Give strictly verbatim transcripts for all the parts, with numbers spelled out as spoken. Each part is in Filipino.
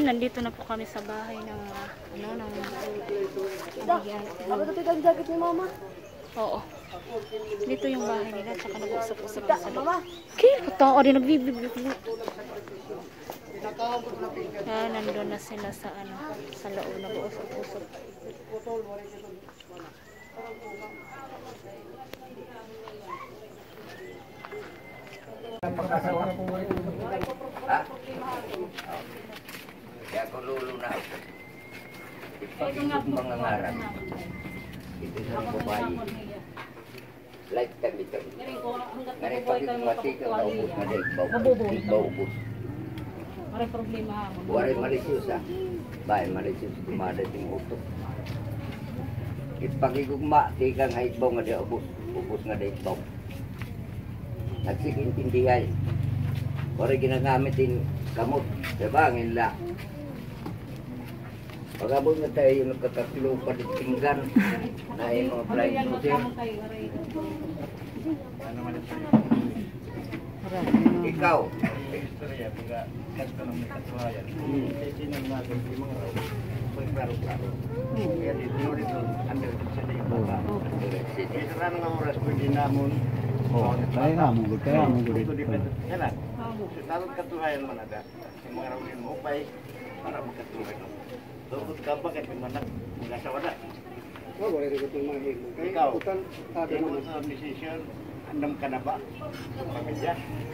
nandito na po kami sa bahay ng uh, ano ng Ano dito ang jacket ni Mama? Oo. Dito yung bahay nila, tsaka nag-usap-usap na sa loob. Okay, tao rin nagbibigay. Ah, nandun na sila sa ano, sa loob, nag-usap-usap. Ha? Kaya ko lulo na ako. Ipag-isip mangangarap. Ito sa babae. Lifetime ito. Ngayon pag-isip ka, naubos na din. Baubos. Maray problema ha. Waray malisyos ha. Bahay malisyos. Dumadating utok. Ipag-igugma, di kang haitbaw nga di ubos. Ubos nga di itbaw. Nagsikintindihan. Waray ginagamit din kamot. Diba? Ang inla. Pagabot na tayo yung nagkatatlo pa din tinggan na yung mga flying cruiser. Ikaw. Istorya, pagka kasta ng may katuhayan. Sinang natin yung mga pagklaro-klaro. Kaya dito dito, under the city yung baba. Kaya karano nga oras pwede namon. Oo, kaya nga mo, kaya mo dito. Yan lang. Sa talong katuhayan man ada, yung mga rawin mo upay para magkatuhayan. Tukot ka ba kahit manak mag-asawa na? Oh, wala rin itong mga higong. Ikaw, ikaw sa decision, andam ka na ba? Pamilya?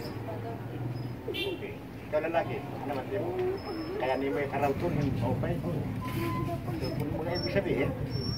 Okay. Ikaw lalaki, ano naman din? Kaya ni may karawton yung okay. So, kung mga ibig sabihin,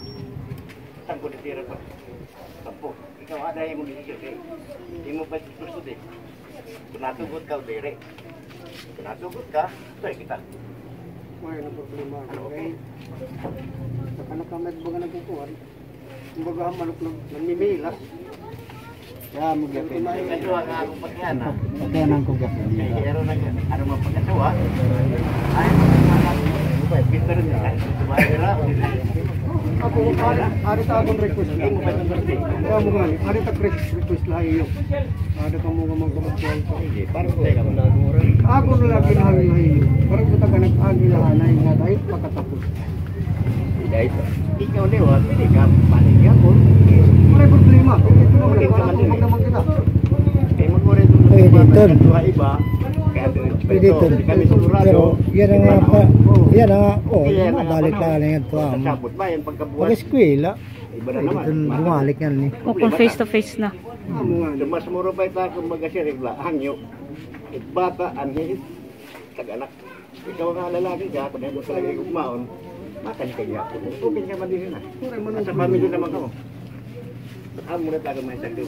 saan ko natira pa? Tampo, ikaw ada yung decision eh. Hindi mo pa gusto din. Kung natugot ka, dire. Kung natugot ka, ito kita. Wala na problema. Okay. Saka nakamit baga nagkukuhan. Kumbaga manok lang, namimilas. Ya, mag-gapin. Pagkatuwa nga akong pagkana. Pagkana ang kugapin. Pero nag ano mga pagkatuwa, ay mga pinta rin na. Tumayra. Ako, ari ta akong request lang. Kaya mo gani, ari ta request lang iyo. Ada kamu ngomong ke betul. Sige, parang tayo ka na. Ako na lagi na hangin iyo. Parang kita ka nag-hangin na hanay nga dahil pagkatapos. Tidak itu. Ikaw lewat, hindi ka panig ako. Wala problema. Ito naman, parang tumag naman kita. Kaya mag-uri doon sa mga iba, kaya Pwede ito. kami sigurado. Pero yan ang nga pa. Yan ang nga. O, mabalik ka lang yan ito. Sabot ba yan pagkabuhat? Pag-eskwela. Iba na Pwede naman. ito bumalik yan eh. O kung face to face na. Amo nga. Mas muro pa ito kung mag-asirigla, hangyo. Itbata, anhit, tag-anak. Ikaw nga lalaki ka, kung mo talaga yung maon, makan ka niya. Tupin ka man din na. Sa pamilya naman ka mo. Amo na tayo may sagdo.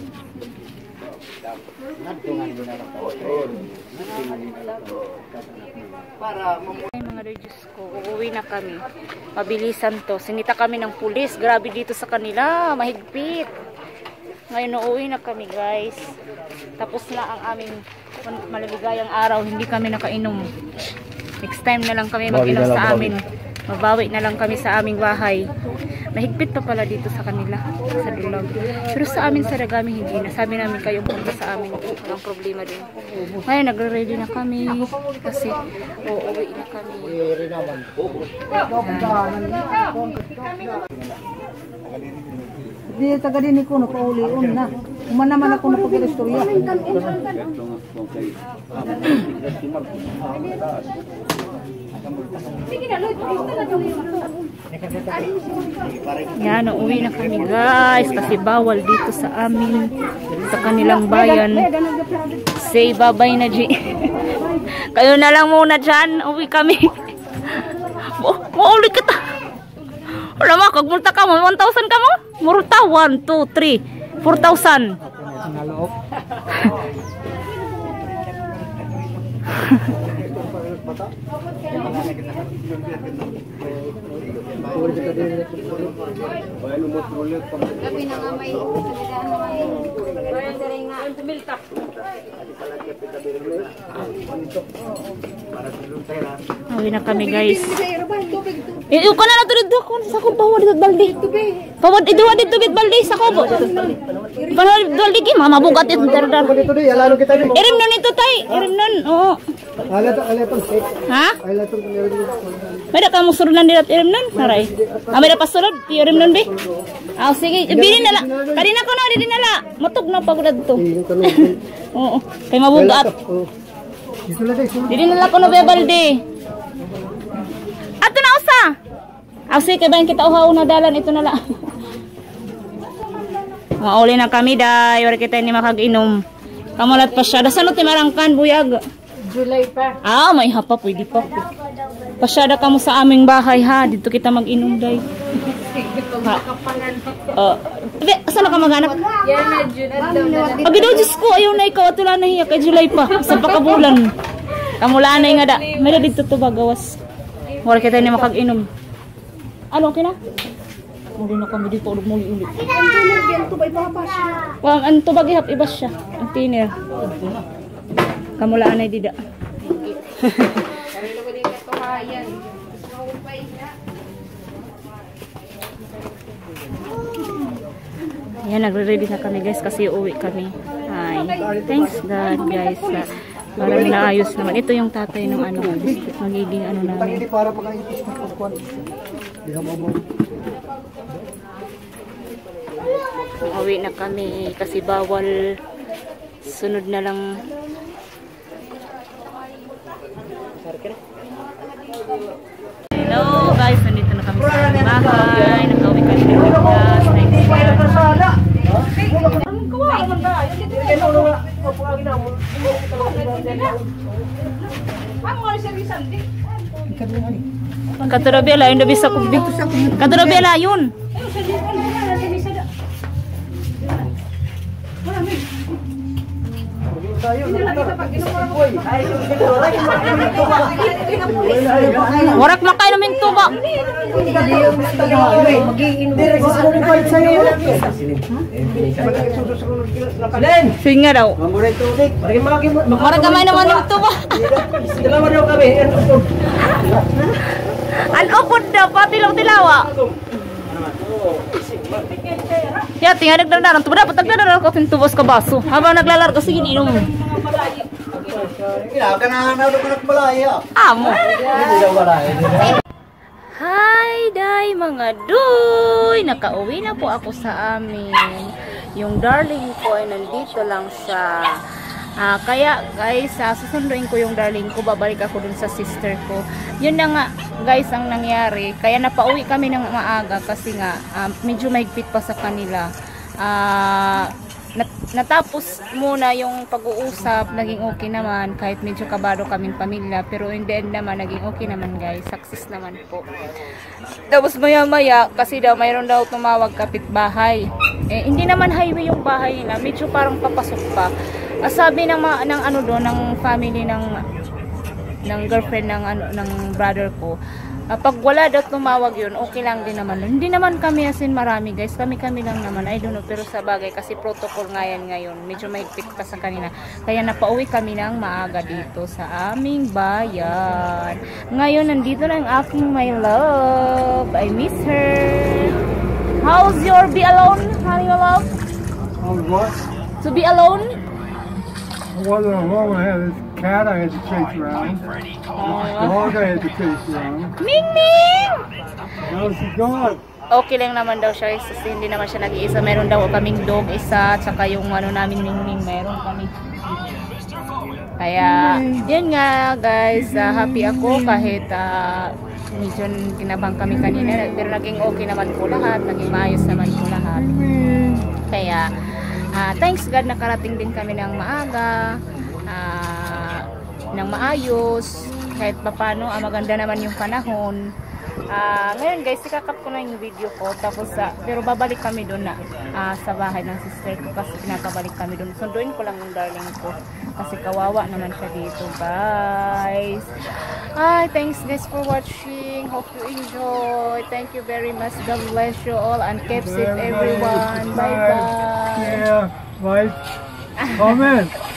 Para Ay mga Diyos ko, uuwi na kami. Mabilisan to. Sinita kami ng pulis. Grabe dito sa kanila. Mahigpit. Ngayon uuwi na kami guys. Tapos na ang aming maligayang araw. Hindi kami nakainom. Next time na lang kami mag-inom sa amin. Mabawi na lang kami sa aming bahay. Mahigpit pa pala dito sa kanila. Sa dulag. Pero sa amin sa Ragami hindi na. Sabi namin kayong punta sa amin. Walang problema din. Ngayon nagre-ready na kami. Kasi uuwi na kami. Di taga din ko napaulion na. Uma naman ako napag-istorya. Yan, uuwi na kami guys. Kasi bawal dito sa amin. Sa kanilang bayan. Say bye-bye na G. Kayo na lang muna dyan. Uwi kami. Maulit kita. Wala mo, kagmulta ka mo. one thousand ka mo? Murta. one, two, three. four thousand. Gabi na nga may parang daray nga ang tumilta. Uwi na kami guys. Iyo ka na na to dito ko sa ko bawa dito baldi. Pawad ito wa dito bit baldi sa ko. Pawad baldi ki mama bugat ito dar. Dito di, alalo kita di. Irim nun ito tay, irim nun. Oo. Ala to, ala to. Ha? Ala to kunyo dito. May da ka mo surunan dito irim nun. Haray. Ah, may da pasulod irim nun be. Ah, sige, bili na la. Kanina ko na di nala. Matug na pagod to. Yung tanong. Oo. Kay mabugat. Oh. Dito lang dai. Dili na la ko no be baldi. Ato na usa. Asi kay bayan kita uhaw na dalan ito na la. Mauli na kami day, wala kita ni makag-inom. Kamulat pa siya. Dasan ti marangkan buyag. July pa. Ah, may hapa pwede pa. Pasyada ka mo sa aming bahay ha. Dito kita mag-inom day. Ha. Uh, saan ka mag-anak? Yan na, July. Agi daw, Diyos ko, ayaw na ikaw. At wala na hiya kay July pa. Sa pakabulan. Kamula na nga da. May na dito to ba gawas. Wala kita ni makag-inom. Ano, okay na? Muli na kami dito. Ulit muli ulit. Well, ang tubag ihap ibas siya. Ang tiner. Kamula na dida. Yan, nagre-ready na kami guys kasi uuwi kami. Hi. Thanks God guys. Uh, parang naayos naman. Ito yung tatay ng ano, magiging ano namin. Hindi para pagkaipis ng pagkuhan. Hindi ka mabong. Uuwi na kami kasi bawal. Sunod na lang. Hello guys, nandito na kami sa aming bahay. Nagkauwi kami ng Pinas. Thanks God. Katurabela, yun nabisa ko dito sa Katurabela, yun. Warak makay namin tuba. Singa daw. Warak kamay naman ng tuba. Al-upod daw, pati lang tilawa. Ya, tingnan nagdadaran. Tuba dapat nagdadaran ko tubos ka baso. Habang naglalarga, sige inom mo. Amo. Hi, day mga duy. Nakauwi na po ako sa amin. Yung darling ko ay nandito lang siya. Ah, kaya guys, uh, susunduin ko yung darling ko. Babalik ako dun sa sister ko. Yun na nga guys ang nangyari. Kaya napauwi kami ng maaga kasi nga uh, medyo mahigpit pa sa kanila. Ah... Uh, Nat natapos muna yung pag-uusap, naging okay naman kahit medyo kabado kaming pamilya, pero in the end naman naging okay naman guys, success naman po. Tapos maya maya kasi daw mayroon daw tumawag kapitbahay, eh hindi naman highway yung bahay nila, medyo parang papasok pa. Ah, sabi ng, ng ano doon, ng family ng ng girlfriend ng ano ng brother ko, Uh, pag wala daw tumawag yun, okay lang din naman. Hindi naman kami asin marami guys. Kami-kami lang naman. I don't know. Pero sa bagay kasi protocol nga yan ngayon. Medyo mahigpit pa sa kanina. Kaya napauwi kami ng maaga dito sa aming bayan. Ngayon, nandito na ang aking my love. I miss her. How's your be alone, honey, my love? How's what? To be alone? I wasn't alone. I had this cat I had to chase around. This dog I had to chase around. Ming Ming! Now she's gone. Okay lang naman daw siya kasi hindi naman siya nag-iisa. Meron daw kaming dog isa, tsaka yung ano namin Ming Ming, meron kami. Kaya, yun nga guys, uh, happy ako kahit uh, medyo kinabang kami kanina, pero naging okay naman po lahat, naging maayos naman po lahat. Kaya, uh, thanks God nakarating din kami ng maaga, uh, ng maayos, kahit papano, uh, maganda naman yung panahon. Uh, ngayon guys, ikakap ko na yung video ko, tapos uh, pero babalik kami doon na uh, sa bahay ng sister ko kasi pinapabalik kami doon. Sunduin ko lang yung darling ko kasi kawawa naman siya dito guys. Ay, thanks guys for watching. Hope you enjoy. Thank you very much. God bless you all and keep safe everyone. Bye bye. Yeah, right. Amen.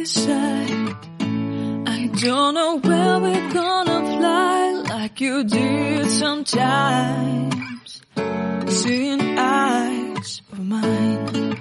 decide. I don't know where we're gonna fly like you did sometimes. Seeing eyes of mine.